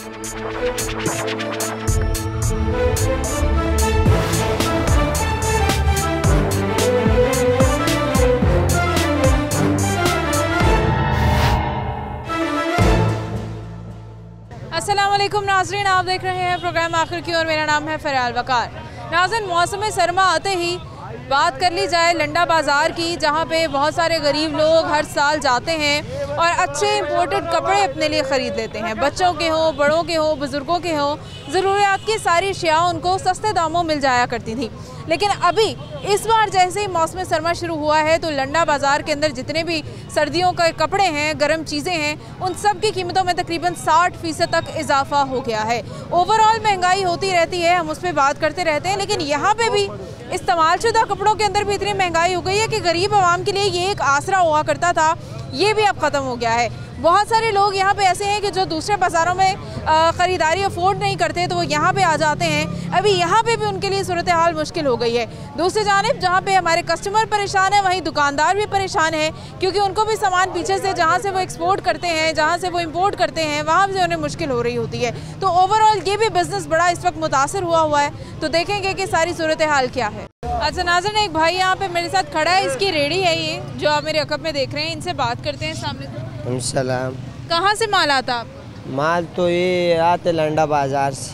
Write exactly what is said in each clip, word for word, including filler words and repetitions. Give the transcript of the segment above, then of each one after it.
अस्सलाम वालेकुम नाज़रीन, आप देख रहे हैं प्रोग्राम आखिर की और मेरा नाम है फ़राल वकार। नाज़रीन, मौसम सरमा आते ही बात कर ली जाए लंडा बाज़ार की, जहाँ पे बहुत सारे गरीब लोग हर साल जाते हैं और अच्छे इंपोर्टेड कपड़े अपने लिए ख़रीद लेते हैं। बच्चों के हों, बड़ों के हों, बुज़ुर्गों के हों, ज़रूरियात की सारी अशिया उनको सस्ते दामों मिल जाया करती थी। लेकिन अभी इस बार जैसे ही मौसम सरमा शुरू हुआ है तो लंडा बाज़ार के अंदर जितने भी सर्दियों के कपड़े हैं, गर्म चीज़ें हैं, उन सब की कीमतों में तकरीबन साठ फ़ीसद तक इजाफा हो गया है। ओवरऑल महंगाई होती रहती है, हम उस पर बात करते रहते हैं, लेकिन यहाँ पे भी इस्तेमालशुदा कपड़ों के अंदर भी इतनी महंगाई हो गई है कि गरीब आवाम के लिए ये एक आसरा हुआ करता था, ये भी अब ख़त्म हो गया है। बहुत सारे लोग यहाँ पे ऐसे हैं कि जो दूसरे बाज़ारों में ख़रीदारी अफोर्ड नहीं करते तो वो यहाँ पे आ जाते हैं। अभी यहाँ पे भी उनके लिए सूरत हाल मुश्किल हो गई है। दूसरी जानिब जहाँ पे हमारे कस्टमर परेशान है, वहीं दुकानदार भी परेशान है, क्योंकि उनको भी सामान पीछे से जहाँ से वो एक्सपोर्ट करते हैं, जहाँ से वो इम्पोर्ट करते हैं, वहाँ से उन्हें मुश्किल हो रही होती है। तो ओवरऑल ये भी बिज़नेस बड़ा इस वक्त मुतासर हुआ हुआ है। तो देखेंगे कि सारी सूरत हाल क्या है। अच्छा नाज़रीन, एक भाई यहाँ पे मेरे साथ खड़ा है, इसकी रेडी है ये जो आप मेरे अकब में देख रहे हैं, इनसे बात करते हैं। सामने सलाम। कहाँ से माल आता आप? माल तो ये आते लंडा बाजार से,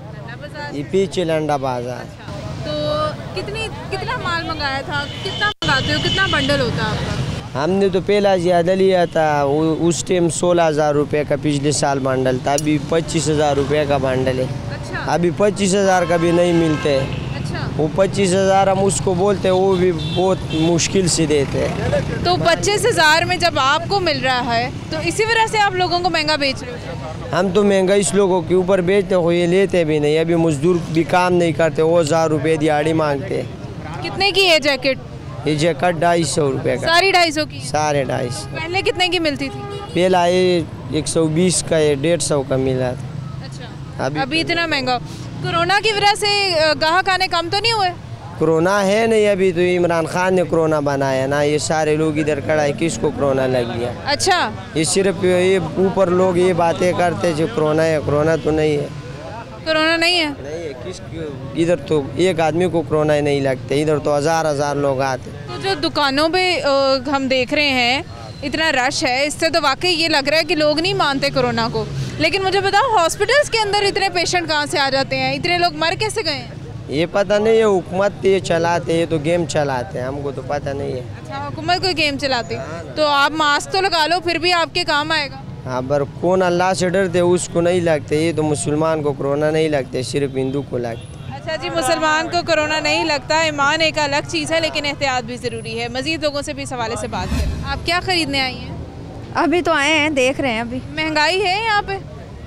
ये पीछे लंडा बाजार। तो कितनी कितना माल मंगाया था, कितना मंगाते हो, कितना बंडल होता है आपका? हमने तो पहला ज़्यादा लिया था, उस टाइम सोलह हज़ार रुपये का पिछले साल बंडल था, अभी पच्चीस हज़ार रुपये का बंडल है। अच्छा। अभी पच्चीस हज़ार का भी नहीं मिलते। वो पच्चीस हज़ार हम उसको बोलते हैं, वो भी बहुत मुश्किल से देते हैं। तो पच्चीस हज़ार में जब आपको मिल रहा है तो इसी वजह से आप लोगों को महंगा बेच रहे हो? हम तो महंगा इस लोगों के ऊपर बेचते हो, ये लेते भी नहीं। अभी मजदूर भी काम नहीं करते, वो हज़ार रुपये दिहाड़ी मांगते। कितने की है जैकेट? ये जैकेट ढाई सौ रुपये का। सारी ढाई सौ की? सारे ढाई सौ। पहले कितने की मिलती थी? पहला ये एक सौ बीस का, ये डेढ़ सौ का मिला था। अच्छा। अभी, अभी इतना महंगा? कोरोना की वजह से ग्राहक आने कम तो नहीं हुए? कोरोना है नहीं, अभी तो इमरान खान ने कोरोना बनाया ना, ये सारे लोग इधर खड़ा है, किसको कोरोना लग गया? अच्छा। ये सिर्फ ये ऊपर लोग ये बातें करते जो कोरोना है, कोरोना तो नहीं है। कोरोना नहीं है? नहीं है। किस इधर तो एक आदमी को कोरोना ही नहीं लगते, इधर तो हजार हजार लोग आते। तो जो दुकानों पे हम देख रहे हैं इतना रश है, इससे तो वाकई ये लग रहा है कि लोग नहीं मानते कोरोना को। लेकिन मुझे बताओ, हॉस्पिटल्स के अंदर इतने पेशेंट कहाँ से आ जाते हैं? इतने लोग मर कैसे गए हैं? ये पता नहीं है, हुकूमत ये चलाते हैं, तो गेम चलाते हैं, हमको तो पता नहीं है। अच्छा, हुकूमत कोई गेम चलाती है? तो आप मास्क तो लगा लो, फिर भी आपके काम आएगा। हाँ, पर कौन अल्लाह से डरते उसको नहीं लगते। ये तो मुसलमान को कोरोना नहीं लगते, सिर्फ हिंदू को लगते। अच्छा जी, मुसलमान को कोरोना नहीं लगता, ईमान एक अलग चीज़ है, लेकिन एहतियात भी ज़रूरी है। मज़ीद लोगों से भी इस हवाले से बात करें। आप क्या ख़रीदने आई हैं? अभी तो आए हैं, देख रहे हैं। अभी महंगाई है यहाँ पे?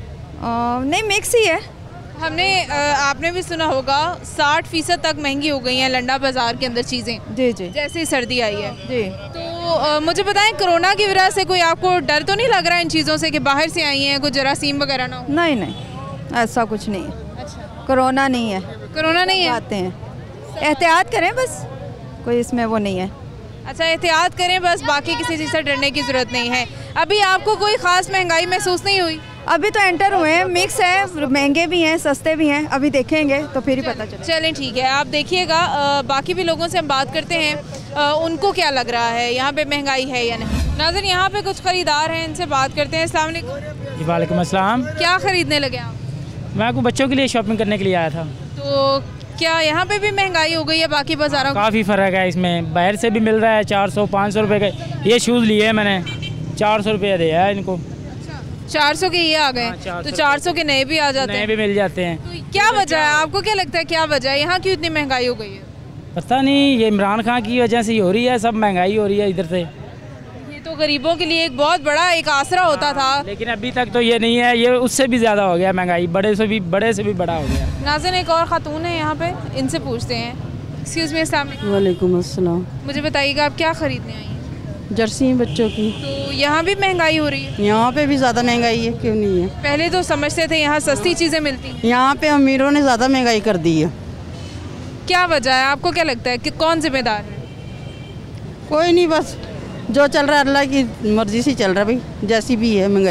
आ, नहीं, मिक्स ही है। हमने आपने भी सुना होगा साठ फीसद तक महंगी हो गई हैं लंडा बाज़ार के अंदर चीज़ें। जी जी। जैसे ही सर्दी आई है जी। तो आ, मुझे बताएं, कोरोना की वजह से कोई आपको डर तो नहीं लग रहा इन चीज़ों से कि बाहर से आई हैं, कुछ जरासीम वगैरह ना हो? नहीं नहीं, ऐसा कुछ नहीं है। अच्छा। कोरोना नहीं है। कोरोना नहीं है? आते हैं, एहतियात करें बस, कोई इसमें वो नहीं है। अच्छा, एहतियात करें बस, बाकी किसी चीज़ से डरने की ज़रूरत नहीं है। अभी आपको कोई ख़ास महंगाई महसूस नहीं हुई? अभी तो एंटर हुए हैं, मिक्स है, महंगे भी हैं, सस्ते भी हैं। अभी देखेंगे तो फिर ही पता चलेगा। चलें ठीक है, आप देखिएगा। बाकी भी लोगों से हम बात करते हैं, आ, उनको क्या लग रहा है, यहाँ पे महंगाई है या नहीं। नाज़रीन, यहाँ पे कुछ ख़रीदार हैं, इनसे बात करते हैं। अस्सलाम वालेकुम। वालेकुम अस्सलाम। क्या ख़रीदने लगे आप? मैं को बच्चों के लिए शॉपिंग करने के लिए आया था। तो क्या यहाँ पे भी महंगाई हो गई है बाकी बाज़ारों? काफ़ी फ़र्क है इसमें, बाहर से भी मिल रहा है चार सौ पाँच सौ रुपये का। ये शूज़ लिए हैं मैंने, चार सौ रुपये दिया है इनको। चार सौ के ये आ गए? हाँ, तो चार सौ के नए भी आ जाते हैं? नए भी मिल जाते हैं। तो क्या वजह है, आपको क्या लगता है क्या वजह है, यहाँ क्यों इतनी महंगाई हो गई है? पता नहीं, ये इमरान खान की वजह से ही हो रही है, सब महंगाई हो रही है इधर से। ये तो गरीबों के लिए एक बहुत बड़ा एक आसरा होता था, लेकिन अभी तक तो ये नहीं है, ये उससे भी ज़्यादा हो गया महंगाई, बड़े से भी बड़े से भी बड़ा हो गया। नाज़रीन, एक और ख़ातून है यहाँ पे, इनसे पूछते हैं। Excuse me. अस्सलाम वालेकुम। वालेकुम अस्सलाम। मुझे बताइएगा, आप क्या ख़रीदने आई हैं? जर्सी बच्चों की। तो यहाँ भी महंगाई हो रही है? यहाँ पे भी ज़्यादा महंगाई है, क्यों नहीं है? पहले तो समझते थे यहाँ सस्ती चीज़ें मिलती, यहाँ पे अमीरों ने ज़्यादा महंगाई कर दी है। क्या वजह है, आपको क्या लगता है कि कौन जिम्मेदार है? कोई नहीं, बस जो चल रहा है अल्लाह की मर्ज़ी से चल रहा है भाई, जैसी भी है महंगाई।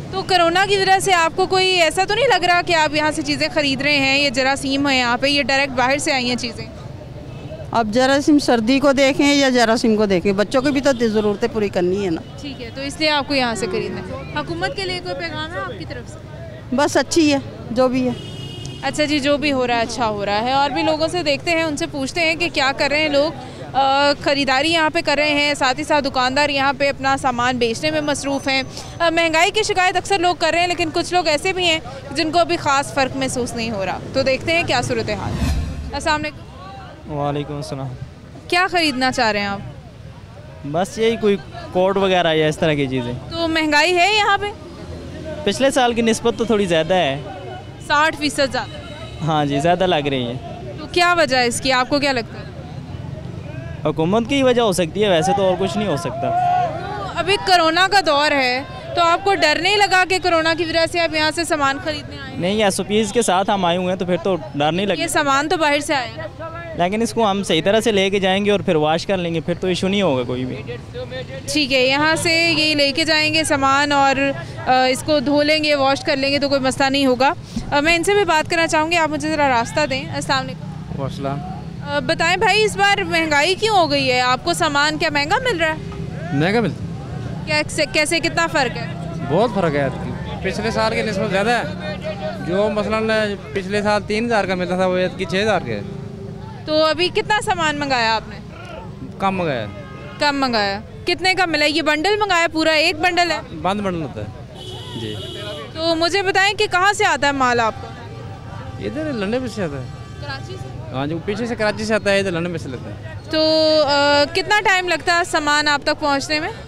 तो कोरोना की वजह से आपको कोई ऐसा तो नहीं लग रहा कि आप यहाँ से चीज़ें ख़रीद रहे हैं, ये जरासीम है यहाँ पे, ये डायरेक्ट बाहर से आई हैं चीज़ें? अब जरासीम सर्दी को देखें या जरासीम को देखें, बच्चों की भी तो ज़रूरतें पूरी करनी है ना। ठीक है, तो इसलिए आपको यहाँ से खरीदना है। हुकूमत के लिए कोई पैगाम है आपकी तरफ से? बस अच्छी है जो भी है। अच्छा जी, जो भी हो रहा है अच्छा हो रहा है। और भी लोगों से देखते हैं, उनसे पूछते हैं कि क्या कर रहे हैं लोग। आ, ख़रीदारी यहाँ पे कर रहे हैं, साथ ही साथ दुकानदार यहाँ पे अपना सामान बेचने में मसरूफ़ हैं। आ, महंगाई की शिकायत अक्सर लोग कर रहे हैं, लेकिन कुछ लोग ऐसे भी हैं जिनको अभी ख़ास फ़र्क महसूस नहीं हो रहा। तो देखते हैं क्या सूरत हाल है। अस्सलाम वालेकुम। वालेकुम अस्सलाम। क्या ख़रीदना चाह रहे हैं आप? बस यही कोई कोट वगैरह या इस तरह की चीज़ें। तो महंगाई है यहाँ पे? पिछले साल की निस्बत तो थोड़ी ज़्यादा है। साठ फीसद ज़्यादा? हाँ जी, ज़्यादा लग रही है। तो क्या वजह है इसकी, आपको क्या लगता है? हुकूमत की वजह हो सकती है, वैसे तो और कुछ नहीं हो सकता। तो अभी कोरोना का दौर है, तो आपको डर नहीं लगा कि कोरोना की वजह से आप यहाँ से सामान खरीदने आए? नहीं, एस ओ पीज़ के साथ हम आए हुए हैं तो फिर तो डर नहीं ये लगेगा। सामान तो बाहर से आया, लेकिन इसको हम सही तरह से लेके जाएंगे और फिर वॉश कर लेंगे, फिर तो इशू नहीं होगा कोई भी। ठीक है, यहाँ से ये लेके जाएंगे सामान और इसको धो लेंगे, वॉश कर लेंगे, तो कोई मसला नहीं होगा। मैं इनसे भी बात करना चाहूँगी, आप मुझे ज़रा रास्ता दें। अस्सलाम वालेकुम। बताएं भाई, इस बार महंगाई क्यों हो गई है? आपको सामान क्या महंगा मिल रहा है? महंगा मिलता क्या, कैसे, कितना फ़र्क है? बहुत फ़र्क है। पिछले साल के निस्बत ज़्यादा है। जो मसलन पिछले साल तीन हज़ार का मिलता था वो की छः हज़ार के। तो अभी कितना सामान मंगाया आपने? कम मंगाया। कम मंगाया? कितने का मिला? ये बंडल मंगाया, पूरा एक बंडल है? बंद बंडल होता है जी। तो मुझे बताएं कि कहाँ से आता है माल आपका? इधर लंदन में से आता है। कराची से? हाँ, जो पीछे से कराची से आता है, इधर लंदन में से लेता है। तो आ, कितना टाइम लगता है सामान आप तक पहुँचने में?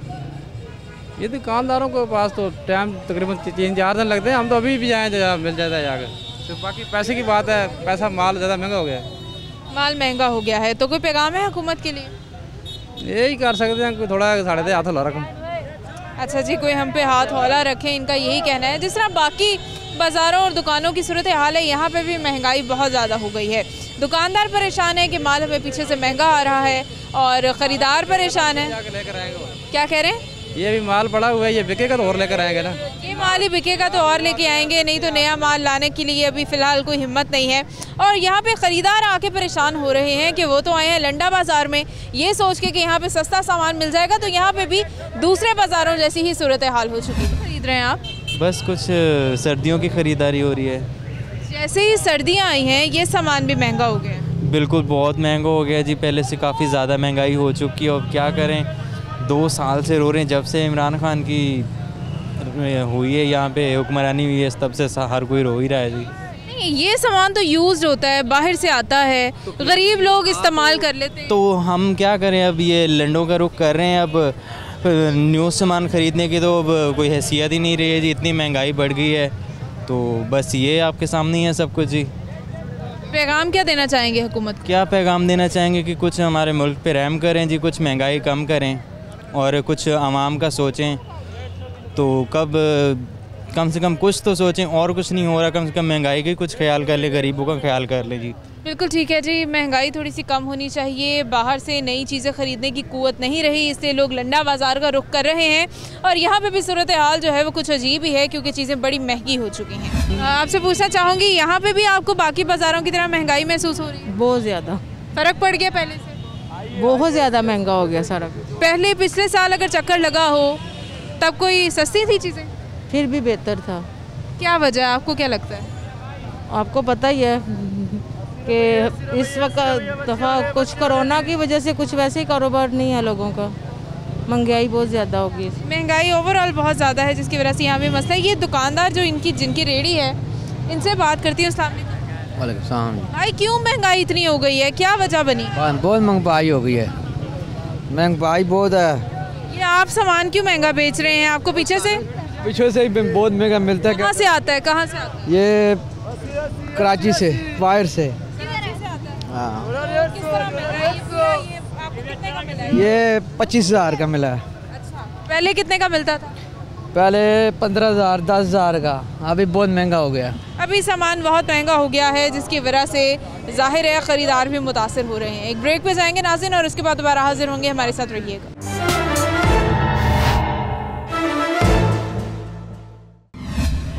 ये दुकानदारों के पास तो टाइम तकरीबन तीन चार दिन लगते हैं। हम तो अभी भी जाएँ तो मिल जाता है जाकर। तो बाकी पैसे की बात है, पैसा माल ज़्यादा महंगा हो गया है। माल महंगा हो गया है, तो कोई पैगाम है हुकूमत के लिए? यही कर सकते हैं, कोई थोड़ा साढ़े दे हाथ हला रकम। अच्छा जी, कोई हम पे हाथ हौला रखें, इनका यही कहना है। जिस तरह बाकी बाज़ारों और दुकानों की सूरत हाल है, यहाँ पे भी महंगाई बहुत ज़्यादा हो गई है। दुकानदार परेशान है कि माल हमें पीछे से महंगा आ रहा है, और ख़रीदार परेशान है। क्या कह रहे हैं? ये भी माल पड़ा हुआ है, ये बिकेगा तो और लेकर आएंगे ना। ये माल ही बिकेगा तो और लेके आएंगे, नहीं तो नया माल लाने के लिए अभी फ़िलहाल कोई हिम्मत नहीं है। और यहाँ पे ख़रीदार आके परेशान हो रहे हैं कि वो तो आए हैं लंडा बाज़ार में ये सोच के कि यहाँ पे सस्ता सामान मिल जाएगा, तो यहाँ पे भी दूसरे बाज़ारों जैसी ही सूरत हाल हो चुकी है। खरीद रहे हैं आप? बस कुछ सर्दियों की ख़रीदारी हो रही है। जैसे ही सर्दियाँ आई हैं, ये सामान भी महंगा हो गया है? बिल्कुल, बहुत महंगा हो गया जी। पहले से काफ़ी ज़्यादा महंगाई हो चुकी है। और क्या करें, दो साल से रो रहे हैं, जब से इमरान खान की हुई है यहाँ पे हुक्मरानी हुई है, तब से हर कोई रो ही रहा है जी। नहीं, ये सामान तो यूज़ होता है, बाहर से आता है, गरीब लोग इस्तेमाल कर लेते हैं। तो हम क्या करें, अब ये लंडों का रुख कर रहे हैं। अब न्यू सामान ख़रीदने की तो अब कोई हैसियत ही नहीं रही है जी, इतनी महंगाई बढ़ गई है। तो बस ये आपके सामने ही है सब कुछ जी। पैगाम क्या देना चाहेंगे हुकूमत? क्या पैगाम देना चाहेंगे कि कुछ हमारे मुल्क पे रहम करें जी, कुछ महंगाई कम करें और कुछ आवाम का सोचें। तो कब कम से कम कुछ तो सोचें, और कुछ नहीं हो रहा, कम से कम महंगाई का कुछ ख्याल कर ले, गरीबों का ख्याल कर ले जी। बिल्कुल ठीक है जी, महंगाई थोड़ी सी कम होनी चाहिए। बाहर से नई चीज़ें ख़रीदने की कुव्वत नहीं रही, इसलिए लोग लंडा बाज़ार का रुख कर रहे हैं। और यहाँ पे भी सूरत हाल जो है वो कुछ अजीब ही है, क्योंकि चीज़ें बड़ी महंगी हो चुकी हैं। आपसे पूछना चाहूँगी, यहाँ पे भी आपको बाकी बाज़ारों की तरह महंगाई महसूस हो रही है? बहुत ज़्यादा फ़र्क पड़ गया पहले से? बहुत ज़्यादा महंगा हो गया सारा। पहले पिछले साल अगर चक्कर लगा हो तब कोई सस्ती थी चीज़ें? फिर भी बेहतर था। क्या वजह है, आपको क्या लगता है? आपको पता ही है कि इस वक्त दफ़ा कुछ कोरोना की वजह से कुछ वैसे ही कारोबार नहीं है लोगों का, महंगाई बहुत ज़्यादा हो गई। महंगाई ओवरऑल बहुत ज़्यादा है, जिसकी वजह से यहाँ पे मसला है। ये दुकानदार जो इनकी जिनकी रेडी है, इनसे बात करती हूँ। अस्सलाम वालेकुम। भाई, क्यों महंगाई इतनी हो गई है, क्या वजह बनी? बहुत महंगाई हो गई है, महंगाई बहुत है। ये आप सामान क्यों महंगा बेच रहे हैं? आपको पीछे से पीछे से ही बहुत महंगा मिलता है। कहाँ से आता है, कहाँ से आता है? ये कराची से, बाहर से। हाँ। किस तरह मिल रहा है ये पूरा? ये आपको कितने का मिला है? ये पच्चीस हज़ार का मिला है। अच्छा, पहले कितने का मिलता था? पहले पंद्रह हज़ार दस हज़ार का, अभी बहुत महंगा हो गया। अभी सामान बहुत महंगा हो गया है, जिसकी वजह से जाहिर है ख़रीदार भी मुतासर हो रहे हैं। एक ब्रेक पे जाएंगे नाज़रीन, और उसके बाद दोबारा हाजिर होंगे। हमारे साथ रहिएगा।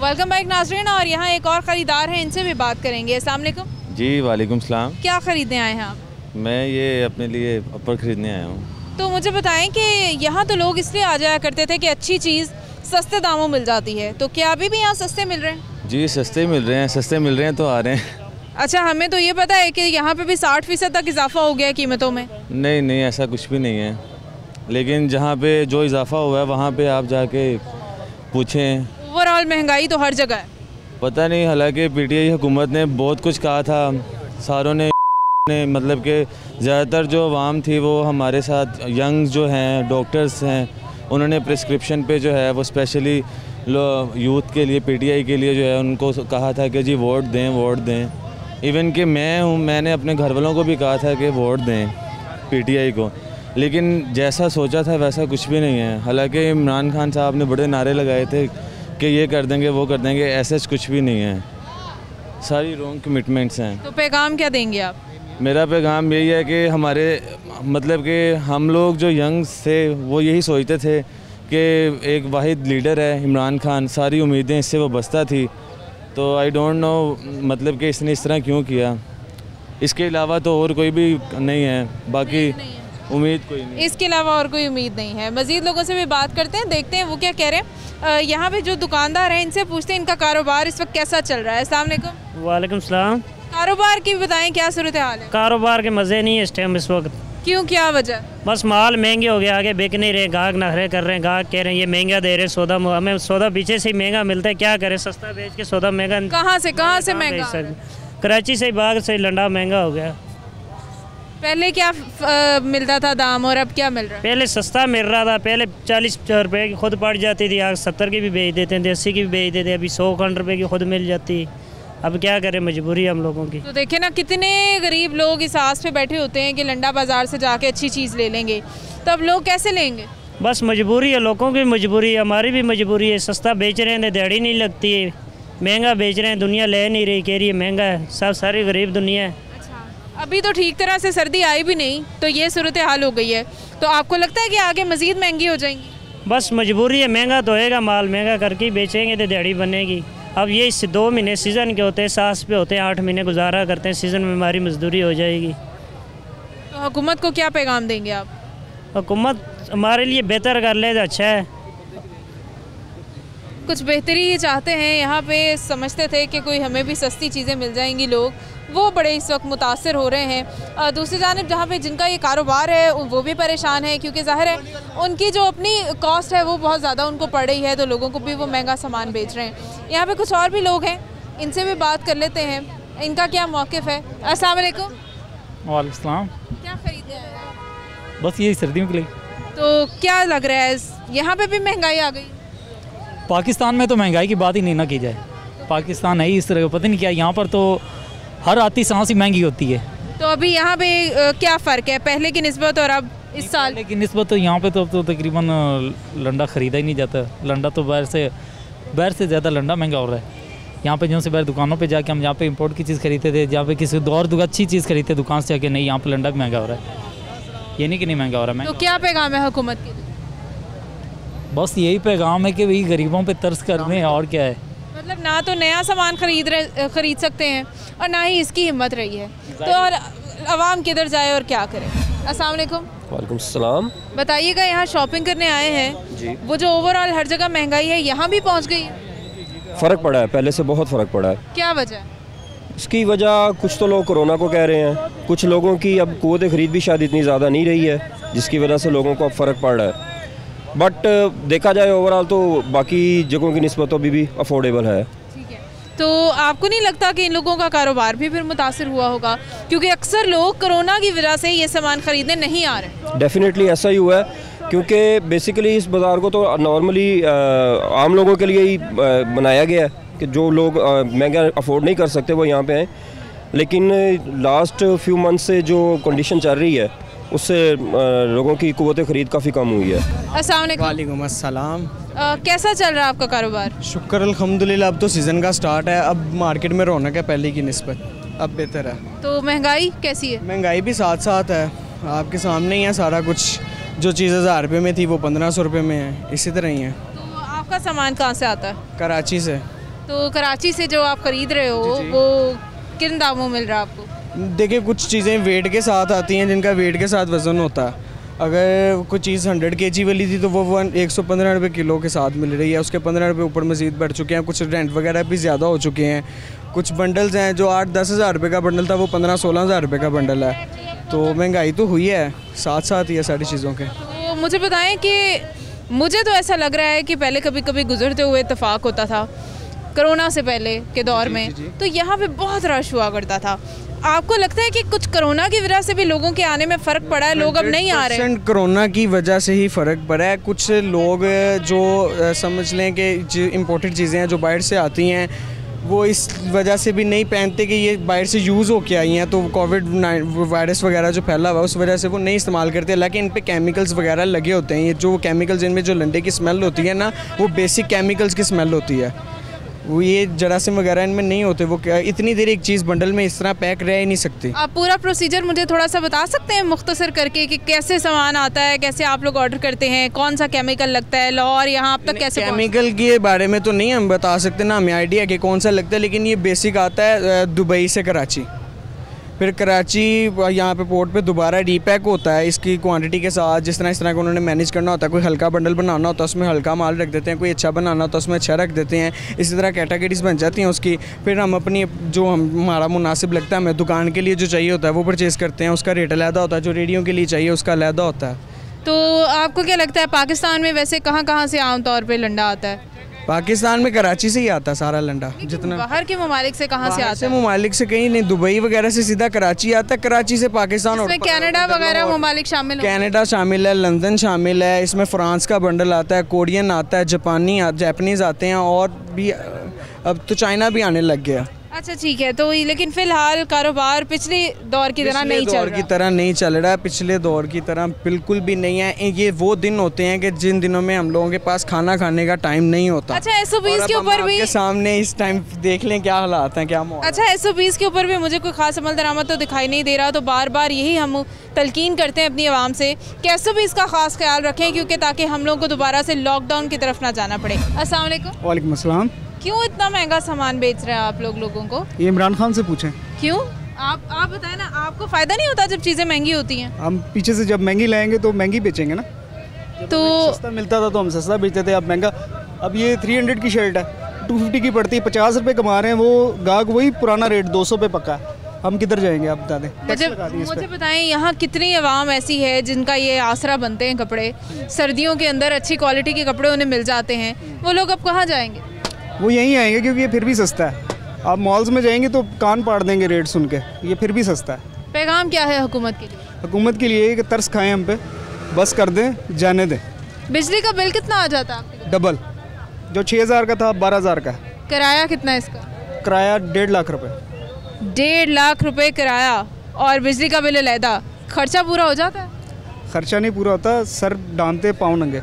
वेलकम बैक नाज़रीन, और यहाँ एक और ख़रीदार हैं, इनसे भी बात करेंगे। अस्सलाम वालेकुम। जी वालेकुम सलाम। क्या ख़रीदने आए हैं आप? मैं ये अपने लिए अपर ख़रीदने आया हूँ। तो मुझे बताएं कि यहाँ तो लोग इसलिए आ जाया करते थे कि अच्छी चीज़ सस्ते दामों मिल जाती है, तो क्या अभी भी यहाँ सस्ते मिल रहे हैं? जी सस्ते मिल रहे हैं, सस्ते मिल रहे हैं तो आ रहे हैं। अच्छा, हमें तो ये पता है कि यहाँ पे भी साठ फीसद तक इजाफा हो गया है कीमतों में। नहीं नहीं, ऐसा कुछ भी नहीं है, लेकिन जहाँ पे जो इजाफा हुआ है वहाँ पे आप जाके पूछें। ओवरऑल महंगाई तो हर जगह है। पता नहीं, हालांकि पीटीआई हुकूमत ने बहुत कुछ कहा था, सारों ने ने मतलब कि ज़्यादातर जो आवाम थी वो हमारे साथ यंग्स जो हैं, डॉक्टर्स हैं, उन्होंने प्रिस्क्रिप्शन पे जो है वो स्पेशली लो यूथ के लिए, पीटीआई के लिए जो है उनको कहा था कि जी वोट दें वोट दें। इवन कि मैं हूँ, मैंने अपने घर वालों को भी कहा था कि वोट दें पीटीआई को, लेकिन जैसा सोचा था वैसा कुछ भी नहीं है। हालांकि इमरान खान साहब ने बड़े नारे लगाए थे कि ये कर देंगे वो कर देंगे, ऐसे कुछ भी नहीं है, सारी रॉन्ग कमिटमेंट्स हैं। तो पैगाम क्या देंगे आप? मेरा पैगाम यही है कि हमारे मतलब कि हम लोग जो यंग्स थे वो यही सोचते थे कि एक वाहिद लीडर है इमरान खान, सारी उम्मीदें इससे वो बस्ता थी, तो आई डोंट नो मतलब कि इसने इस तरह क्यों किया। इसके अलावा तो और कोई भी नहीं है, बाकी उम्मीद कोई नहीं। इसके अलावा और कोई उम्मीद नहीं है। मज़ीद लोगों से भी बात करते हैं, देखते हैं वो क्या कह रहे हैं। यहाँ पे जो दुकानदार हैं इनसे पूछते हैं इनका कारोबार इस वक्त कैसा चल रहा है। अस्सलाम वालेकुम। वालेकुम सलाम। कारोबार की बताएं, क्या सूरत हाल है? कारोबार के मज़े नहीं है इस टाइम इस वक्त। क्यों, क्या वजह? बस माल महंगे हो गए, आगे बिक नहीं रहे, गाहक नखरे कर रहे हैं, गाहक कह रहे हैं ये महंगा दे रहे हैं सौदा, हमें सौदा पीछे से ही महंगा मिलता है, क्या करें, सस्ता बेच के सौदा महंगा। कहाँ से कहाँ से महंगा? कराची से, बाग से लंडा महंगा हो गया। पहले क्या आ, मिलता था दाम और अब क्या मिल रहा है? पहले सस्ता मिल रहा था, पहले चालीस रुपये की खुद पड़ जाती थी, आग सत्तर की भी बेच देते थे, अस्सी की भी बेच देते, अभी सौ खंड रुपये की खुद मिल जाती। अब क्या करें, मजबूरी है हम लोगों की। तो देखें ना, कितने गरीब लोग इस आस पे बैठे होते हैं कि लंडा बाज़ार से जाके अच्छी चीज़ ले लेंगे, तो अब लोग कैसे लेंगे? बस मजबूरी है, लोगों की मजबूरी है, हमारी भी मजबूरी है। सस्ता बेच रहे हैं, दिहाड़ी नहीं लगती है, महंगा बेच रहे हैं, दुनिया ले नहीं रही, कह रही है महंगा है, सब सारी गरीब दुनिया है। अच्छा, अभी तो ठीक तरह से सर्दी आई भी नहीं, तो ये सूरत हाल हो गई है, तो आपको लगता है कि आगे मज़ीद महंगी हो जाएंगी? बस मजबूरी है, महंगा तो होएगा, माल महंगा करके ही बेचेंगे तो दिहाड़ी बनेगी। अब ये इससे दो महीने सीज़न के होते हैं, सास पे होते हैं, आठ महीने गुजारा करते हैं, सीज़न में हमारी मजदूरी हो जाएगी। तो हुकूमत को क्या पैगाम देंगे आप? हुकूमत हमारे लिए बेहतर कर ले तो अच्छा है। कुछ बेहतरी ही चाहते हैं। यहाँ पे समझते थे कि कोई हमें भी सस्ती चीज़ें मिल जाएंगी, लोग वो बड़े इस वक्त मुतासर हो रहे हैं। दूसरी जानिब जहाँ पे जिनका ये कारोबार है वो भी परेशान है, क्योंकि ज़ाहिर है उनकी जो अपनी कॉस्ट है वो बहुत ज़्यादा उनको पड़ रही है, तो लोगों को भी वो महंगा सामान बेच रहे हैं। यहाँ पे कुछ और भी लोग हैं, इनसे भी बात कर लेते हैं, इनका क्या मौक़िफ़ है। अस्सलाम वालेकुम। वालेकुम सलाम। क्या ख़रीदने आए हैं? बस यही सर्दियों के लिए। तो क्या लग रहा है, यहाँ पे भी महंगाई आ गई? पाकिस्तान में तो महंगाई की बात ही नहीं ना की जाए, पाकिस्तान है ही इस तरह, पता नहीं क्या, यहाँ पर तो हर आती सांस ही महंगी होती है। तो अभी यहाँ पे आ, क्या फ़र्क है पहले की निस्बत और अब इस साल? पहले की निस्बत तो यहाँ पे तो, तो तकरीबन लंडा ख़रीदा ही नहीं जाता, लंडा तो बाहर से बाहर से ज़्यादा लंडा महंगा हो रहा है। यहाँ पे जो से बाहर दुकानों पे जाके हम यहाँ पे इंपोर्ट की चीज़ खरीदते थे, जहाँ पे किसी और अच्छी चीज़ खरीदते दुकान से जाके, नहीं यहाँ पे लंडा भी महंगा हो रहा है, ये नहीं कि नहीं महंगा हो रहा है। तो क्या पैगाम है हुकूमत की? बस यही पैगाम है कि भाई गरीबों पे तरस कर रहे हैं, और क्या है। मतलब ना तो नया सामान खरीद रहे खरीद सकते हैं और ना ही इसकी हिम्मत रही है, तो और आवाम किधर जाए और क्या करे। अस्सलाम वालेकुम। वालेकुम सलाम। बताइएगा, यहाँ शॉपिंग करने आए हैं जी, वो जो ओवरऑल हर जगह महंगाई है यहाँ भी पहुँच गई है? फ़र्क पड़ा है, पहले से बहुत फ़र्क पड़ा है। क्या वजह? इसकी वजह कुछ तो लोग कोरोना को कह रहे हैं, कुछ लोगों की अब क़ुव्वत ख़रीद भी शायद इतनी ज़्यादा नहीं रही है, जिसकी वजह से लोगों को अब फ़र्क पड़ रहा है। बट देखा जाए ओवरऑल तो बाकी जगहों की निस्बत अभी भी अफोर्डेबल है। ठीक है, तो आपको नहीं लगता कि इन लोगों का कारोबार भी फिर मुतासर हुआ होगा, क्योंकि अक्सर लोग कोरोना की वजह से ये सामान ख़रीदने नहीं आ रहे? डेफिनेटली ऐसा ही हुआ है, क्योंकि बेसिकली इस बाज़ार को तो नॉर्मली आम लोगों के लिए ही बनाया गया है कि जो लोग महंगा अफोर्ड नहीं कर सकते वो यहाँ पे आएँ, लेकिन लास्ट फ्यू मंथ से जो कंडीशन चल रही है उससे लोगों की क़ुव्वत ख़रीद काफ़ी कम हुई है। अस्सलाम वालेकुम। वालेकुम अस्सलाम। कैसा चल रहा है आपका कारोबार? शुक्र अल्हम्दुलिल्लाह, अब तो सीज़न का स्टार्ट है, अब मार्केट में रौनक है पहले की निस्बत, अब बेहतर है। तो महंगाई कैसी है? महंगाई भी साथ साथ है, आपके सामने ही है सारा कुछ, जो चीज़ हज़ार रुपये में थी वो पंद्रह सौ रुपये में है, इसी तरह ही है। तो आपका सामान कहाँ से आता है? कराची से। तो कराची से जो आप खरीद रहे हो वो किन दामों मिल रहा है आपको? देखिए कुछ चीज़ें वेट के साथ आती हैं जिनका वेट के साथ वज़न होता है। अगर कोई चीज़ हंड्रेड के जी वाली थी तो वो वन एक सौ पंद्रह रुपये किलो के साथ मिल रही है, उसके पंद्रह रुपये ऊपर मज़ीद बढ़ चुके हैं। कुछ रेंट वगैरह भी ज़्यादा हो चुके हैं। कुछ बंडल्स हैं जो आठ दस हज़ार रुपये का बंडल था वो पंद्रह सोलह हज़ार रुपये का बंडल है। तो महंगाई तो हुई है, साथ साथ ही है सारी चीज़ों के। तो मुझे बताएं कि मुझे तो ऐसा लग रहा है कि पहले कभी कभी गुजरते हुए इत्तेफाक होता था कोरोना से पहले के दौर में, तो यहाँ पे बहुत रश हुआ करता था। आपको लगता है कि कुछ कोरोना की वजह से भी लोगों के आने में फ़र्क पड़ा है, लोग अब नहीं आ रहे हैं? कोरोना की वजह से ही फ़र्क पड़ा है। कुछ लोग जो समझ लें कि जो इम्पोर्टेड चीज़ें हैं जो बाहर से आती हैं वो इस वजह से भी नहीं पहनते कि ये बाहर से यूज़ होके आई हैं, तो कोविड वायरस वगैरह जो फैला हुआ है उस वजह से वो नहीं इस्तेमाल करते। लेकिन इन पे केमिकल्स वगैरह लगे होते हैं। ये जो केमिकल्स इनमें जो लंडे की स्मेल होती है ना, वो बेसिक केमिकल्स की स्मेल होती है। वो ये जरासीम वगैरह इनमें नहीं होते। वो इतनी देर एक चीज़ बंडल में इस तरह पैक रह ही नहीं सकती। आप पूरा प्रोसीजर मुझे थोड़ा सा बता सकते हैं मुख्तसर करके कि कैसे सामान आता है, कैसे आप लोग ऑर्डर करते हैं, कौन सा केमिकल लगता है, लाहौर यहाँ अब तक कैसे? केमिकल के बारे में तो नहीं हम बता सकते ना, हमें आइडिया कि कौन सा लगता है, लेकिन ये बेसिक आता है दुबई से कराची, फिर कराची यहाँ पे पोर्ट पे दोबारा रीपैक होता है इसकी क्वांटिटी के साथ। जिस तरह इस तरह का उन्होंने मैनेज करना होता है। कोई हल्का बंडल बनाना होता है उसमें हल्का माल रख देते हैं, कोई अच्छा बनाना होता है उसमें अच्छा रख देते हैं। इसी तरह कैटेगरीज बन जाती हैं उसकी। फिर हम अपनी जो हम हमारा मुनासिब लगता है, हमें दुकान के लिए जो चाहिए होता है वो परचेज़ करते हैं, उसका रेट अलहदा होता है। जो रेडियो के लिए चाहिए उसका अलहदा होता है। तो आपको क्या लगता है पाकिस्तान में वैसे कहाँ कहाँ से आमतौर पर लंडा आता है? पाकिस्तान में कराची से ही आता है सारा लंडा। जितना बाहर के ममालिक से कहाँ से आता है? ममालिक से कहीं नहीं, दुबई वगैरह से सीधा कराची आता है, कराची से पाकिस्तान। और कनाडा वगैरह ममालिक शामिल है? कनाडा शामिल है, लंदन शामिल है, इसमें फ्रांस का बंडल आता है, कोरियन आता है, जापानी जापानीज़ आते हैं, और भी अब तो चाइना भी आने लग गया। अच्छा ठीक है। तो लेकिन फ़िलहाल कारोबार पिछले दौर की तरह नहीं चल रहा? दौर की तरह नहीं चल रहा है, पिछले दौर की तरह बिल्कुल भी नहीं है। ये वो दिन होते हैं कि जिन दिनों में हम लोगों के पास खाना खाने का टाइम नहीं होता। अच्छा एस ओ पीज़ के ऊपर भी सामने इस टाइम देख लें क्या हालात हैं, क्या माहौल। अच्छा एस ओ पीज़ के ऊपर भी मुझे कोई खास अमल दरामद तो दिखाई नहीं दे रहा। तो बार बार यही हम तलकीन करते हैं अपनी आवाम से कि एस ओ पीज़ का खास ख्याल रखें, क्योंकि ताकि हम लोगों को दोबारा से लॉकडाउन की तरफ ना जाना पड़े। अस्सलाम वालेकुम। वालेकुम अस्सलाम। क्यों इतना महंगा सामान बेच रहे हैं आप लोग लोगों को? ये इमरान खान से पूछें। क्यों? आप आप बताएं ना, आपको फ़ायदा नहीं होता जब चीज़ें महंगी होती हैं? हम पीछे से जब महंगी लाएंगे तो महंगी बेचेंगे ना। तो सस्ता मिलता था तो हम सस्ता बेचते थे, अब महंगा। अब ये थ्री हंड्रेड की शर्ट है, टू फिफ्टी की पड़ती है, पचास रुपये कमा रहे हैं वो गाहक, वही पुराना रेट दो सौ पे पक्का है। हम किधर जाएंगे आप बता दें। मुझे मुझे बताएं यहाँ कितनी आवाम ऐसी है जिनका ये आसरा बनते हैं कपड़े, सर्दियों के अंदर अच्छी क्वालिटी के कपड़े उन्हें मिल जाते हैं, वो लोग अब कहाँ जाएंगे? वो यहीं आएंगे क्योंकि ये फिर भी सस्ता है। आप मॉल्स में जाएंगे तो कान पाड़ देंगे रेट सुन के, ये फिर भी सस्ता है। पैगाम क्या है हुकूमत के लिए? हुकूमत के लिए कि तरस खाएं हम पे, बस कर दें, जाने दें। बिजली का बिल कितना आ जाता है आपके? डबल, जो छः हज़ार का था बारह हज़ार का है। किराया कितना है इसका? किराया डेढ़ लाख रुपए। डेढ़ लाख रुपए किराया और बिजली का बिल अलहदा, खर्चा पूरा हो जाता है? खर्चा नहीं पूरा होता, सर डांते पाँव नंगे।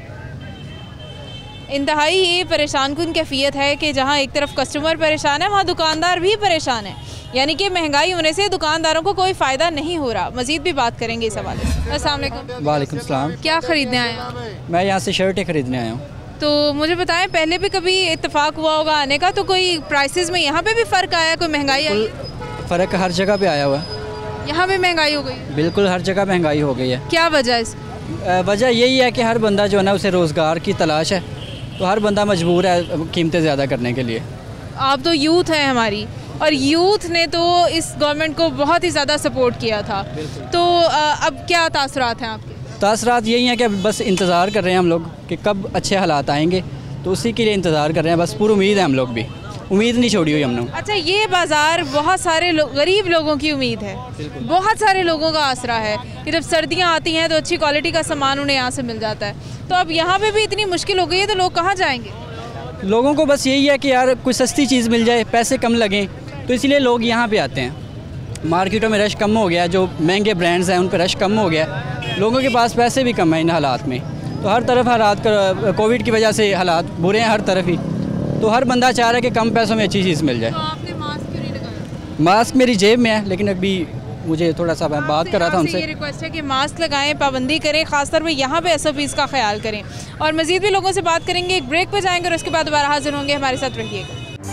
इंतहाई ये परेशान कुन कैफियत है कि जहाँ एक तरफ कस्टमर परेशान है वहाँ दुकानदार भी परेशान है। यानी कि महंगाई होने से दुकानदारों को कोई फ़ायदा नहीं हो रहा। मज़ीद भी बात करेंगे इस हवाले से। अस्सलाम वालेकुम। वालेकुम सलाम। क्या ख़रीदने आए हैं? मैं यहाँ से शर्टें ख़रीदने आया हूँ। तो मुझे बताएं, पहले भी कभी इत्तेफाक हुआ होगा आने का, तो कोई प्राइसेस में यहाँ पे भी फ़र्क आया, कोई महंगाई आई? फ़र्क हर जगह पे आया हुआ है। यहाँ पे महंगाई हो गई? बिल्कुल हर जगह महंगाई हो गई है। क्या वजह इस? वजह यही है कि हर बंदा जो है ना उसे रोज़गार की तलाश है, तो हर बंदा मजबूर है कीमतें ज़्यादा करने के लिए। आप तो यूथ हैं हमारी, और यूथ ने तो इस गवर्नमेंट को बहुत ही ज़्यादा सपोर्ट किया था, तो अब क्या तासुरात हैं आपके? तासुरात यही हैं कि बस इंतज़ार कर रहे हैं हम लोग कि कब अच्छे हालात आएंगे, तो उसी के लिए इंतज़ार कर रहे हैं। बस पूरी उम्मीद है, हम लोग भी उम्मीद नहीं छोड़ी हुई हमने। अच्छा, ये बाज़ार बहुत सारे लो, गरीब लोगों की उम्मीद है, बहुत सारे लोगों का आसरा है कि जब सर्दियाँ आती हैं तो अच्छी क्वालिटी का सामान उन्हें यहाँ से मिल जाता है। तो अब यहाँ पे भी इतनी मुश्किल हो गई है तो लोग कहाँ जाएंगे? लोगों को बस यही है कि यार कोई सस्ती चीज़ मिल जाए, पैसे कम लगें, तो इसलिए लोग यहाँ पे आते हैं। मार्केटों में रश कम हो गया, जो महंगे ब्रांड्स हैं उन पर रश कम हो गया, लोगों के पास पैसे भी कम हैं इन हालात में। तो हर तरफ हालात, कोविड की वजह से हालात बुरे हैं हर तरफ ही, तो हर बंदा चाह रहा है कि कम पैसों में अच्छी चीज़ मिल जाए। तो आपने मास्क क्यों नहीं लगाया? मास्क मेरी जेब में है, लेकिन अभी मुझे थोड़ा सा मैं बात कर रहा था उनसे। ये रिक्वेस्ट है कि मास्क लगाएं, पाबंदी करें, खासतौर पे यहाँ पे एस ओ पीज़ का ख्याल करें। और मज़ीद भी लोगों से बात करेंगे, एक ब्रेक पे जाएंगे और उसके बाद दोबारा हाजिर होंगे। हमारे साथ रहिएगा।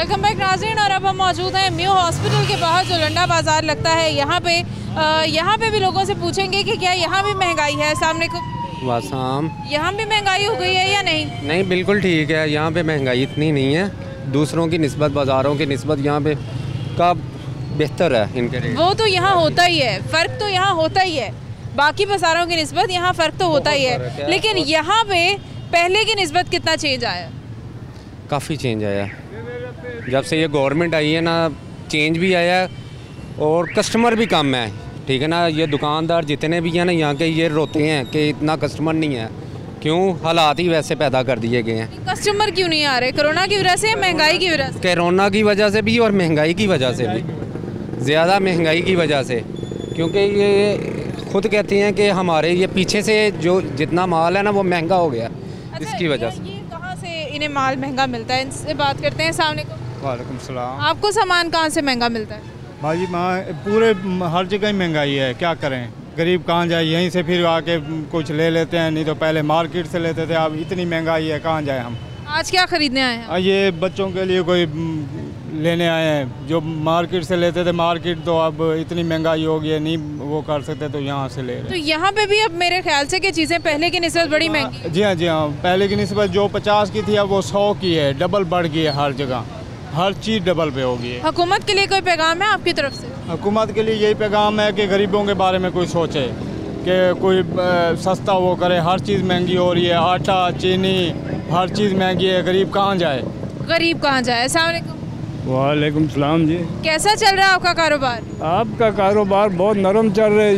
वेलकम बैक नाज़रीन। और अब हम मौजूद हैं म्यू हॉस्पिटल के बाहर जो लंडा बाज़ार लगता है यहाँ पे। यहाँ पे भी लोगों से पूछेंगे कि क्या यहाँ भी महंगाई है। सामने को वासाम, यहाँ भी महंगाई हो गई है या नहीं? नहीं, बिल्कुल ठीक है। यहाँ पे महंगाई इतनी नहीं है, दूसरों की निस्बत, बाज़ारों की निस्बत यहाँ पे का बेहतर है इनके रेट। वो तो यहाँ होता ही है, फ़र्क तो यहाँ होता ही है, बाकी बाज़ारों की निस्बत यहाँ फ़र्क तो होता ही है। लेकिन यहाँ पे पहले की निस्बत कितना चेंज आया? काफ़ी चेंज आया जब से ये गवर्नमेंट आई है ना, चेंज भी आया और कस्टमर भी कम है, ठीक है ना। ये दुकानदार जितने भी हैं ना यहाँ के, ये रोते हैं कि इतना कस्टमर नहीं है। क्यों? हालात ही वैसे पैदा कर दिए गए हैं। कस्टमर क्यों नहीं आ रहे? कोरोना की वजह से या महंगाई की वजह से? कोरोना की वजह से भी और महंगाई की वजह से भी, ज़्यादा महंगाई की वजह से। क्योंकि ये खुद कहती हैं कि हमारे ये पीछे से जो जितना माल है ना वो महंगा हो गया। अच्छा, इसकी वजह से। ये कहाँ से इन्हें माल महंगा मिलता है? इनसे बात करते हैं। सामने को वालेकुम सलाम। आपको सामान कहाँ से महंगा मिलता है? भाजी पूरे हर जगह ही महंगाई है, क्या करें, गरीब कहाँ जाए, यहीं से फिर आके कुछ ले लेते हैं, नहीं तो पहले मार्केट से लेते थे, अब इतनी महंगाई है कहाँ जाए हम। आज क्या खरीदने आए हैं? ये बच्चों के लिए कोई लेने आए हैं, जो मार्केट से लेते थे, मार्केट तो अब इतनी महंगाई हो गई है, नहीं वो कर सकते तो यहाँ से ले रहे। तो यहाँ पे भी अब मेरे ख्याल से कि चीज़ें पहले की निस्बत बड़ी महंगी। जी हाँ जी हाँ, पहले की निस्बत जो पचास की थी अब वो सौ की है, डबल बढ़ गई है, हर जगह हर चीज़ डबल पे हो गई है। हुकूमत के लिए कोई पैगाम है आपकी तरफ से? हुकूमत के लिए यही पैगाम है कि गरीबों के बारे में कोई सोचे, कि कोई सस्ता वो करे। हर चीज़ महंगी हो रही है, आटा, चीनी, हर चीज़ महंगी है, गरीब कहाँ जाए? गरीब कहाँ जाए? अस्सलाम वालेकुम सलाम जी। कैसा चल रहा है आपका कारोबार? आपका कारोबार बहुत नरम चल रहा है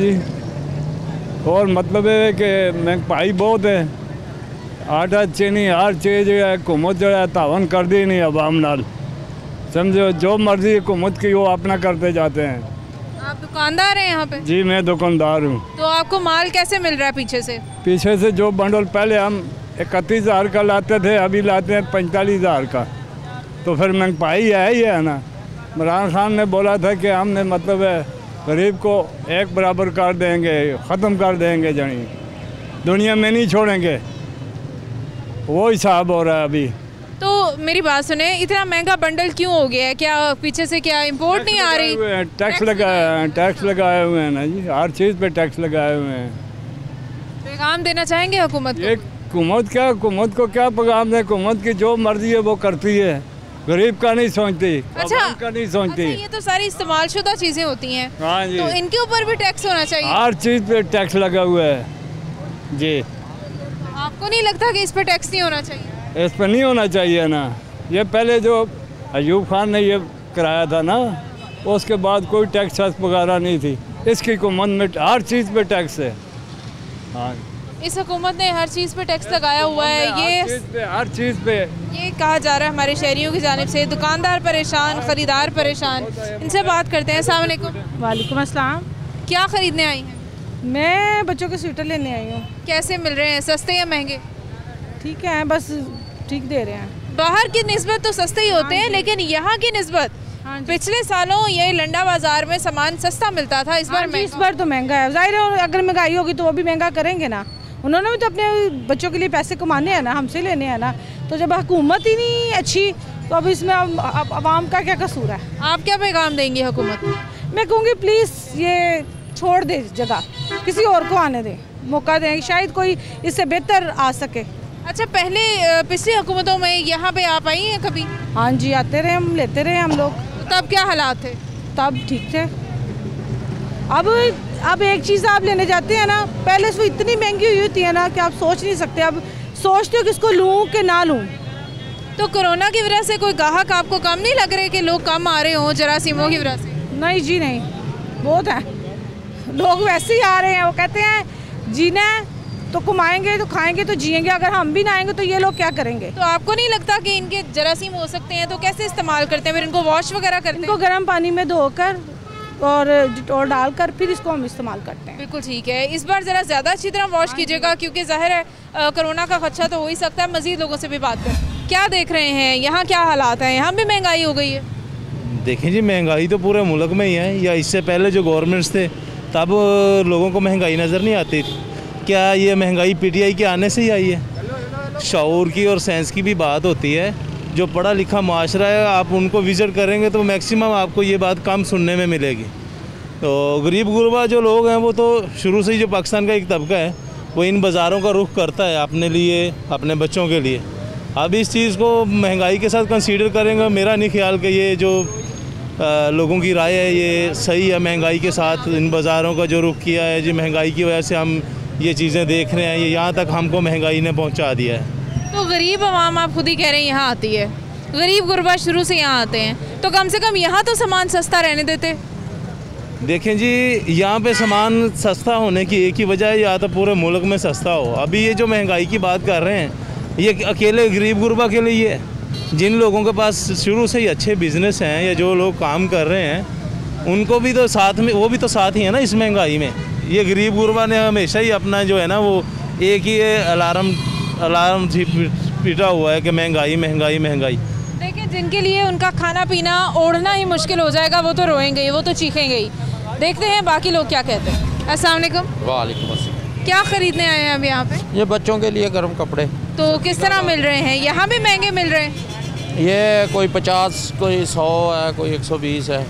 जी, और मतलब है कि महंगाई बहुत है, आटा चीनी हर चीज़ है, हुकूमत जो है तावन कर दी नहीं अवाम नाल, समझो जो मर्जी हुकूमत की वो अपना करते जाते हैं। आप दुकानदार हैं यहाँ पे? जी मैं दुकानदार हूँ। तो आपको माल कैसे मिल रहा है पीछे से? पीछे से जो बंडल पहले हम इकतीस हज़ार का लाते थे, अभी लाते हैं पैंतालीस हज़ार का, तो फिर महंगाई है ही है ना। इमरान खान ने बोला था कि हमने मतलब है गरीब को एक बराबर कर देंगे, ख़त्म कर देंगे, जानी दुनिया में नहीं छोड़ेंगे, वो हिसाब हो रहा है अभी। तो मेरी बात सुने, इतना महंगा बंडल क्यों हो गया है? क्या पीछे से क्या इंपोर्ट नहीं आ रही? टैक्स लगाए हैं, टैक्स लगाए हुए हैं ना जी, हर चीज़ पे टैक्स लगाए हुए हैं। पैगाम देना चाहेंगे हुकूमत को? हुकूमत क्या, हुकूमत को क्या पैगाम दें? हुकूमत की जो मर्जी है वो करती है, गरीब का नहीं सोचती, अच्छा का नहीं सोचती। अच्छा, ये तो सारी इस्तेमाल शुदा चीज़ें होती हैं, हाँ जी, तो इनके ऊपर भी टैक्स होना चाहिए। हर चीज़ पे टैक्स लगा हुआ है जी। आपको नहीं लगता कि इस पर टैक्स नहीं होना चाहिए? इस पर नहीं होना चाहिए ना। ये पहले जो अयूब खान ने ये कराया था ना, उसके बाद कोई टैक्स वगैरह नहीं थी। इसकी हुकूमत में हर चीज़ पे टैक्स है। हाँ, इस हुकूमत ने हर चीज़ पे टैक्स लगाया हुआ है। ये हर चीज़ पे, हर चीज़ पे ये कहा जा रहा है हमारे शहरियों की जानिब से। दुकानदार परेशान, ख़रीदार परेशान। इनसे बात करते हैं। अस्सलाम वालेकुम। वालेकुम अस्सलाम। क्या ख़रीदने आई हैं? मैं बच्चों के स्वेटर लेने आई हूँ। कैसे मिल रहे हैं, सस्ते या महंगे? ठीक है, बस ठीक दे रहे हैं। बाहर की निस्बत तो सस्ते ही होते हैं, लेकिन यहाँ की निस्बत पिछले सालों ये लंडा बाजार में सामान सस्ता मिलता था, इस बार इस बार तो महंगा है। जाहिर है अगर महंगाई होगी तो वो भी महंगा करेंगे ना, उन्होंने भी तो अपने बच्चों के लिए पैसे कमाने हैं ना, हमसे लेने हैं ना। तो जब हुकूमत ही नहीं अच्छी तो अब इसमें आवाम का क्या कसूर है? आप क्या पैगाम देंगी हुकूमत? मैं कहूँगी प्लीज़ ये छोड़ दे जगह, किसी और को आने दे, मौका दें, शायद कोई इससे बेहतर आ सके। अच्छा, पहले पिछली हुकूमतों में यहाँ पे आप आई हैं कभी? हाँ जी, आते रहे, हम लेते रहे हम लोग। तब क्या हालात थे? तब ठीक थे। अब अब एक चीज़ आप लेने जाते हैं ना, पहले से वो इतनी महंगी हुई होती है ना कि आप सोच नहीं सकते। अब सोचते हो कि इसको लूँ कि ना लूँ। तो कोरोना की वजह से कोई ग्राहक आपको कम नहीं लग रहे कि लोग कम आ रहे हों जरासीमों की वजह से? नहीं जी नहीं, बहुत हैं लोग, वैसे ही आ रहे हैं। वो कहते हैं जीना है तो कमाएंगे तो खाएंगे तो जिएंगे, अगर हम भी ना आएंगे तो ये लोग क्या करेंगे? तो आपको नहीं लगता कि इनके जरासीम हो सकते हैं? तो कैसे इस्तेमाल करते हैं फिर इनको? वॉश वगैरह करते हैं? इनको गर्म पानी में धोकर और डिटॉल डालकर फिर इसको हम इस्तेमाल करते हैं। बिल्कुल ठीक है। इस बार ज़रा ज़्यादा अच्छी तरह वॉश कीजिएगा, क्योंकि ज़ाहिर है कोरोना का खदशा तो हो ही सकता है। मज़ीद लोगों से भी बात करें। क्या देख रहे हैं यहाँ, क्या हालात हैं? यहाँ भी महंगाई हो गई है? देखें जी, महंगाई तो पूरे मुल्क में ही है, या इससे पहले जो गवर्नमेंट्स थे तब लोगों को महंगाई नज़र नहीं आती। क्या ये महंगाई पीटीआई के आने से ही आई है? शऊर की और सेंस की भी बात होती है जो पढ़ा लिखा माशरा है, आप उनको विज़िट करेंगे तो मैक्सिमम आपको ये बात कम सुनने में मिलेगी। तो गरीब गुरबा जो लोग हैं वो तो शुरू से ही, जो पाकिस्तान का एक तबका है, वो इन बाज़ारों का रुख करता है अपने लिए, अपने बच्चों के लिए। अब इस चीज़ को महंगाई के साथ कंसीडर करेंगे, मेरा नहीं ख्याल कि ये जो आ, लोगों की राय है ये सही है। महंगाई के साथ इन बाज़ारों का जो रुख किया है, जी महंगाई की वजह से हम ये चीज़ें देख रहे हैं, ये यहाँ तक हमको महंगाई ने पहुँचा दिया है। तो गरीब आवाम, आप खुद ही कह रहे हैं, यहाँ आती है, गरीब गुरबा शुरू से यहाँ आते हैं, तो कम से कम यहाँ तो सामान सस्ता रहने देते। देखें जी, यहाँ पे सामान सस्ता होने की एक ही वजह है, या तो पूरे मुल्क में सस्ता हो। अभी ये जो महंगाई की बात कर रहे हैं, ये अकेले गरीब गुरबा के लिए है। जिन लोगों के पास शुरू से ही अच्छे बिजनेस हैं या जो लोग काम कर रहे हैं, उनको भी तो साथ में, वो भी तो साथ ही है ना इस महंगाई में। ये गरीब गुरबा ने हमेशा ही अपना जो है ना, वो एक ही अलार्म अलार्म पीटा हुआ है कि महंगाई महंगाई महंगाई। देखिए, जिनके लिए उनका खाना पीना ओढ़ना ही मुश्किल हो जाएगा, वो तो रोएंगे ही, वो तो चीखेंगे ही। देखते हैं बाकी लोग क्या कहते हैं। अस्सलाम वालेकुम। वालेकुम अस्सलाम। क्या खरीदने आए हैं अब यहाँ पे? ये बच्चों के लिए गर्म कपड़े। तो किस तरह मिल रहे हैं? यहाँ भी महंगे मिल रहे हैं? ये कोई पचास, कोई सौ है, कोई एक सौ बीस है।